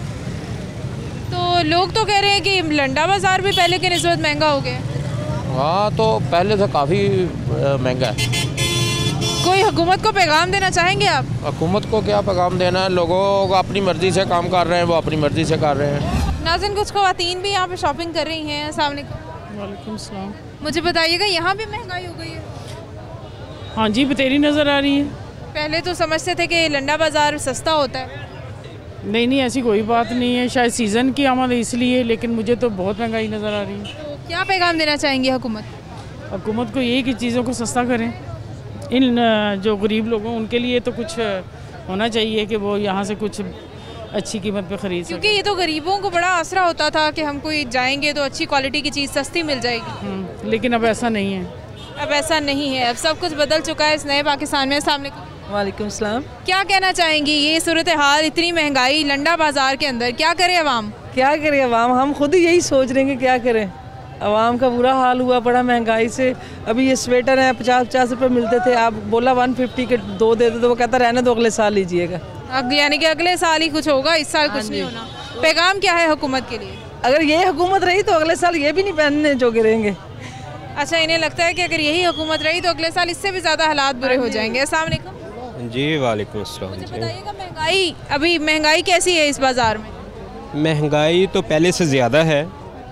तो लोग तो कह रहे हैं कि लंडा बाज़ार भी पहले की निस्बत महंगा हो गया। हाँ, तो पहले से काफ़ी महंगा है। कोई हुकूमत को पैगाम देना चाहेंगे आप? हुकूमत को क्या पैगाम देना है, लोगों को अपनी मर्ज़ी से काम कर रहे हैं, वो अपनी मर्ज़ी से कर रहे हैं। नाज़रीन, कुछ ख़वातीन भी यहाँ पे शॉपिंग कर रही हैं। अस्सलाम वालेकुम। वालेकुम सलाम। मुझे बताइएगा, यहाँ भी महंगाई हो गई है? हाँ जी, बतेरी नज़र आ रही है। पहले तो समझते थे कि लंडा बाज़ार सस्ता होता है। नहीं नहीं, ऐसी कोई बात नहीं है, शायद सीज़न की आमद इसलिए, लेकिन मुझे तो बहुत महंगाई नज़र आ रही है। तो क्या पैगाम देना चाहेंगे हुकूमत? हुकूमत को यही कि चीज़ों को सस्ता करें। इन जो गरीब लोगों, उनके लिए तो कुछ होना चाहिए कि वो यहाँ से कुछ अच्छी कीमत पे ख़रीद सकें। क्योंकि ये तो गरीबों को बड़ा आसरा होता था कि हम कोई जाएंगे तो अच्छी क्वालिटी की चीज़ सस्ती मिल जाएगी, लेकिन अब ऐसा नहीं है। अब ऐसा नहीं है, अब सब कुछ बदल चुका है इस नए पाकिस्तान में। अस्सलाम वालेकुम। वालेकुम सलाम। क्या कहना चाहेंगी, ये सूरत हाल, इतनी महंगाई लंडा बाज़ार के अंदर, क्या करे अवाम? क्या करे अवाम, हम खुद ही यही सोच रहे हैं कि क्या करें। अवाम का बुरा हाल हुआ पड़ा महंगाई से। अभी ये स्वेटर है पचास पचास रुपये मिलते थे, आप बोला वन फिफ्टी के दो दे दो, तो वो कहता रहने दो, अगले साल लीजिएगा। यानी कि अगले साल ही कुछ होगा, इस साल कुछ नहीं होना। पैगाम क्या है हुकूमत के लिए? अगर ये हुकूमत रही तो अगले साल ये भी नहीं पहनने जो गिरेंगे। अच्छा, इन्हें लगता है कि अगर यही हुकूमत रही तो अगले साल इससे भी ज़्यादा हालात बुरे हो जाएंगे। अस्सलाम वालेकुम। जी वालेकुम अस्सलाम। मुझे बताइएगा, महंगाई, अभी महंगाई कैसी है इस बाज़ार में? महंगाई तो पहले से ज़्यादा है,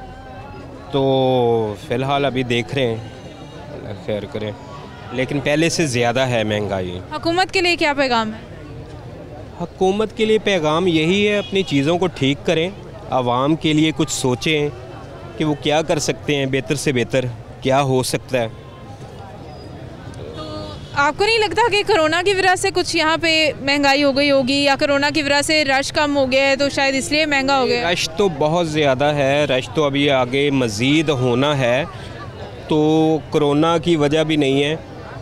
तो फ़िलहाल अभी देख रहे हैं, खैर करें, लेकिन पहले से ज़्यादा है महंगाई। हुकूमत के लिए क्या पैगाम है? हुकूमत के लिए पैगाम यही है, अपनी चीज़ों को ठीक करें, आवाम के लिए कुछ सोचें कि वो क्या कर सकते हैं, बेहतर से बेहतर क्या हो सकता है। तो आपको नहीं लगता कि कोरोना की वजह से कुछ यहाँ पे महंगाई हो गई होगी, या कोरोना की वजह से रश कम हो गया है तो शायद इसलिए महंगा हो गया? रश तो बहुत ज़्यादा है, रश तो अभी आगे मज़ीद होना है, तो कोरोना की वजह भी नहीं है,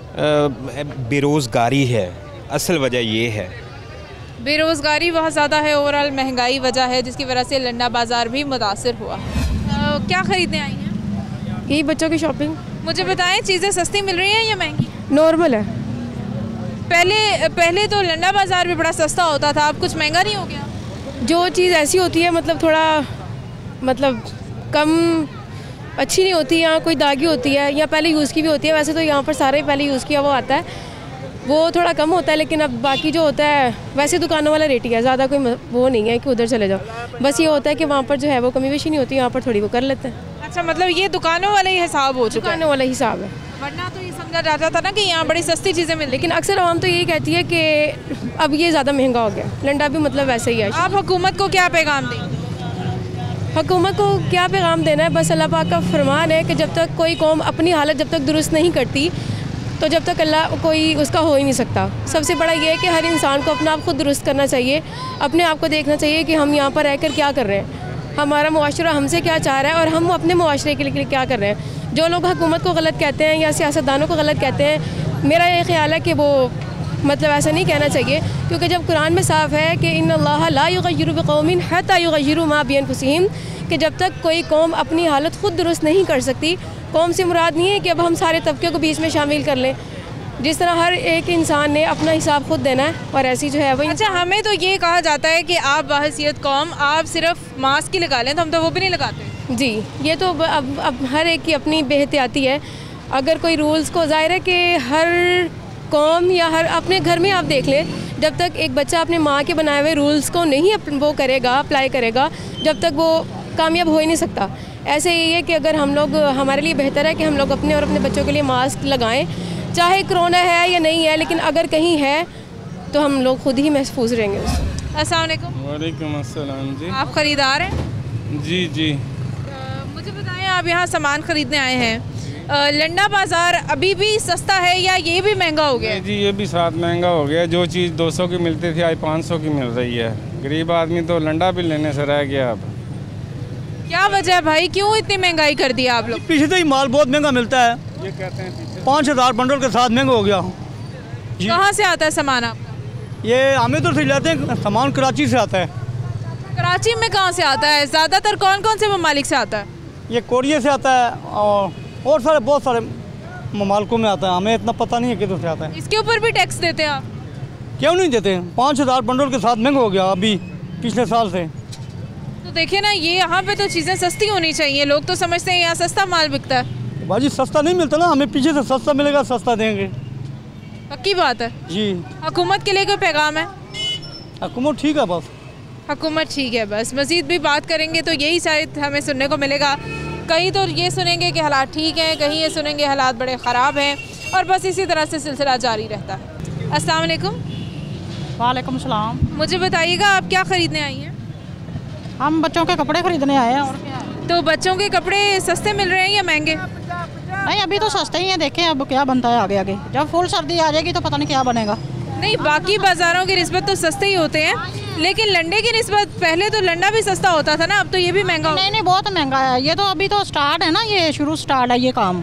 बेरोज़गारी है, असल वजह ये है। बेरोज़गारी बहुत ज़्यादा है, ओवरऑल महंगाई वजह है जिसकी वजह से लंडा बाज़ार भी मुतासिर हुआ। आ, क्या ख़रीदने आई हैं? यही बच्चों की शॉपिंग। मुझे बताएं, चीज़ें सस्ती मिल रही हैं या महंगी? नॉर्मल है। पहले पहले तो लंडा बाज़ार भी बड़ा सस्ता होता था, अब कुछ महंगा नहीं हो गया? जो चीज़ ऐसी होती है, मतलब थोड़ा मतलब कम अच्छी नहीं होती, या कोई दागी होती है, या पहले यूज़ की भी होती है, वैसे तो यहाँ पर सारे पहले यूज़ किया वो आता है, वो थोड़ा कम होता है। लेकिन अब बाकी जो होता है, वैसे दुकानों वाला रेट ही है, ज़्यादा कोई वो नहीं है कि उधर चले जाओ। बस ये होता है कि वहाँ पर जो है वो कमी बेशी नहीं होती, यहाँ पर थोड़ी वो कर लेते हैं। अच्छा, मतलब ये दुकानों वाला ही हिसाब हो चुका है? दुकानों वाला हिसाब है, वरना तो ये समझा जाता था ना कि यहाँ बड़ी सस्ती चीज़ें मिल। लेकिन अक्सर आवाम तो यही कहती है कि अब ये ज़्यादा महंगा हो गया। लंडा भी मतलब वैसे ही है। आप हुकूमत को क्या पैगाम दें? हुकूमत को क्या पैगाम देना है, बस अल्लाह पाक का फरमान है कि जब तक कोई कौम अपनी हालत जब तक दुरुस्त नहीं करती, तो जब तक अल्लाह कोई उसका हो ही नहीं सकता। सबसे बड़ा ये है कि हर इंसान को अपना आप खुद दुरुस्त करना चाहिए, अपने आप को देखना चाहिए कि हम यहाँ पर रहकर क्या कर रहे हैं, हमारा मुआशरा हमसे क्या चाह रहा है, और हम अपने मुआशरे के लिए क्या कर रहे हैं। जो लोग हुकूमत को गलत कहते हैं या सियासतदानों को गलत कहते हैं, मेरा ये ख्याल है कि वो मतलब ऐसा नहीं कहना चाहिए, क्योंकि जब कुरान में साफ़ है कि इन्नल्लाह ला युग़य्यिरु बिक़ौमिन हत्ता युग़य्यिरु मा बिअन्फुसिहिम, कि जब तक कोई कौम अपनी हालत ख़ुद दुरुस्त नहीं कर सकती, कौम से मुराद नहीं है कि अब हम सारे तबके को बीच में शामिल कर लें, जिस तरह हर एक इंसान ने अपना हिसाब खुद देना है और ऐसी जो है वही। अच्छा, हमें तो ये कहा जाता है कि आप बाहसियत कौम आप सिर्फ मास्क ही लगा लें, तो हम तो वो भी नहीं लगाते। जी, ये तो अब अब हर एक की अपनी बेहतियाती है। अगर कोई रूल्स को, जाहिर है कि हर कौम या हर अपने घर में आप देख लें, जब तक एक बच्चा अपने माँ के बनाए हुए रूल्स को नहीं वो करेगा, अप्लाई करेगा, जब तक वो कामयाब हो ही नहीं सकता। ऐसे ही है कि अगर हम लोग, हमारे लिए बेहतर है कि हम लोग अपने और अपने बच्चों के लिए मास्क लगाएं, चाहे कोरोना है या नहीं है, लेकिन अगर कहीं है तो हम लोग खुद ही महफूज रहेंगे उससे। अस्सलाम वालेकुम। वालेकुम अस्सलाम जी। आप ख़रीदार हैं? जी जी। आ, मुझे बताएं, आप यहाँ सामान ख़रीदने आए हैं, आ, लंडा बाज़ार अभी भी सस्ता है या ये भी महंगा हो गया? जी, ये भी साथ महंगा हो गया। जो चीज़ दो सौ की मिलती थी आज पाँच सौ की मिल रही है। गरीब आदमी तो लंडा भी लेने से रह गया। अब क्या वजह है भाई, क्यों इतनी महंगाई कर दी आप लोग? पीछे तो ही माल बहुत महंगा मिलता है, ये कहते हैं पाँच हज़ार बंडल के साथ महंगा हो गया। कहाँ से आता है सामान आपका? ये अमेदुर से लाते हैं, सामान कराची से आता है। कराची में कहाँ से आता है? ज़्यादातर कौन कौन से ममालिक से आता है? ये कोरिया से आता है और और सारे बहुत सारे ममालिकों में आता है। हमें इतना पता नहीं है किधर से आता है। इसके ऊपर भी टैक्स देते हैं आप? क्यों नहीं देते? पाँच हज़ार बंडल के साथ महंगा हो गया अभी पिछले साल से। तो देखिए ना, ये यहाँ पे तो चीज़ें सस्ती होनी चाहिए। लोग तो समझते हैं यहाँ सस्ता माल बिकता है। भाजी सस्ता नहीं मिलता ना, हमें पीछे से सस्ता मिलेगा, सस्ता देंगे। पक्की बात है जी। हुकूमत के लिए कोई पैगाम है? हुकूमत ठीक है बस। हुकूमत ठीक है बस। मज़ीद भी बात करेंगे तो यही शायद हमें सुनने को मिलेगा। कहीं तो ये सुनेंगे कि हालात ठीक हैं, कहीं ये सुनेंगे हालात बड़े ख़राब हैं, और बस इसी तरह से सिलसिला जारी रहता है। अस्सलाम वालेकुम। वालेकुम सलाम। मुझे बताइएगा, आप क्या ख़रीदने आई हैं? हम बच्चों के कपड़े खरीदने आए हैं। और क्या? तो बच्चों के कपड़े सस्ते मिल रहे हैं या महंगे? नहीं, अभी तो सस्ते ही हैं। देखें अब क्या बनता है आगे आगे। जब फुल सर्दी आ जाएगी तो पता नहीं क्या बनेगा। नहीं, बाकी बाज़ारों की निस्बत तो सस्ते ही होते हैं, लेकिन लंडे की निस्बत पहले तो लंडा भी सस्ता होता था ना, अब तो ये भी महंगा। नहीं नहीं, बहुत महंगा है। ये तो अभी तो स्टार्ट है ना, ये शुरू स्टार्ट है ये काम।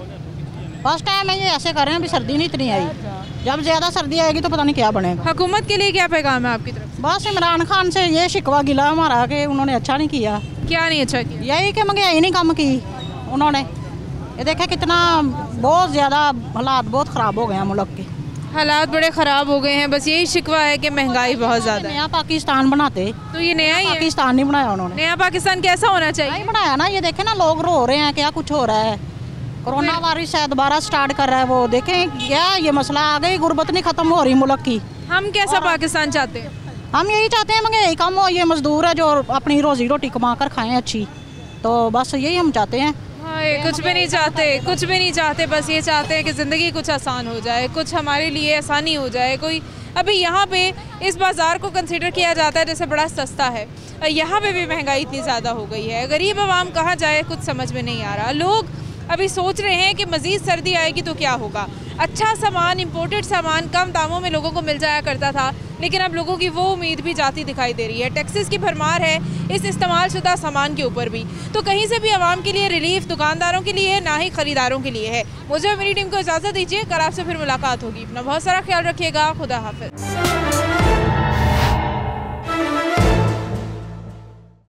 फर्स्ट टाइम है ये ऐसे कर रहे हैं। अभी सर्दी नहीं इतनी आई, जब ज़्यादा सर्दी आएगी तो पता नहीं क्या बनेगा। हुकूमत के लिए क्या पैगाम है आपकी तरफ? बस इमरान खान से ये शिकवा गिला हमारा कि उन्होंने अच्छा नहीं किया। क्या नहीं अच्छा किया? यही कि महंगाई नहीं कम की उन्होंने। ये देखे कितना बहुत ज़्यादा हालात बहुत ख़राब हो गए हैं मुल्क के। हालात बड़े ख़राब हो गए हैं, बस यही शिकवा है कि महंगाई बहुत ज़्यादा है। नया पाकिस्तान बनाते तो ये नया ही पाकिस्तान नहीं बनाया उन्होंने। नया पाकिस्तान कैसा होना चाहिए? नहीं बनाया ना। ये देखे ना, लोग रो रहे हैं, क्या कुछ हो रहा है। कोरोना वायरस है दोबारा स्टार्ट कर रहा है। वो देखें क्या ये मसला आ गई, गुर्बत नहीं ख़त्म हो रही मुल्क की। हम कैसा पाकिस्तान चाहते हैं? हम यही चाहते हैं महंगाई कम हो, ये मजदूर है जो अपनी रोजी रोटी कमा कर खाएं अच्छी, तो बस यही हम चाहते हैं। कुछ भी नहीं चाहते, कुछ भी नहीं चाहते, बस ये चाहते हैं कि ज़िंदगी कुछ आसान हो जाए, कुछ हमारे लिए आसानी हो जाए। कोई अभी यहाँ पे इस बाज़ार को कंसिडर किया जाता है जैसे बड़ा सस्ता है, यहाँ पे भी महंगाई इतनी ज़्यादा हो गई है। गरीब आवाम कहाँ जाए कुछ समझ में नहीं आ रहा। लोग अभी सोच रहे हैं कि मज़ीद सर्दी आएगी तो क्या होगा। अच्छा सामान, इंपोर्टेड सामान कम दामों में लोगों को मिल जाया करता था, लेकिन अब लोगों की वो उम्मीद भी जाती दिखाई दे रही है। टैक्सेस की भरमार है इस इस्तेमाल शुदा सामान के ऊपर भी। तो कहीं से भी आवाम के लिए रिलीफ दुकानदारों के लिए है, ना ही ख़रीदारों के लिए है। मुझे मेरी टीम को इजाज़त दीजिए, कल आपसे फिर मुलाकात होगी। अपना बहुत सारा ख्याल रखिएगा। खुदा हाफ़िज़।